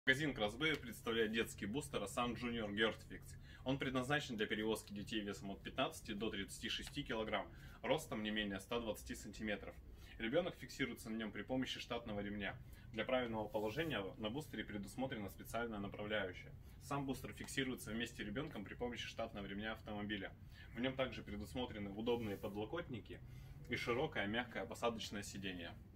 Магазин Красбей представляет детский бустер Asan Junior Girthfix. Он предназначен для перевозки детей весом от 15 до 36 кг, ростом не менее 120 см. Ребенок фиксируется на нем при помощи штатного ремня. Для правильного положения на бустере предусмотрена специальная направляющая. Сам бустер фиксируется вместе с ребенком при помощи штатного ремня автомобиля. В нем также предусмотрены удобные подлокотники и широкое мягкое посадочное сиденье.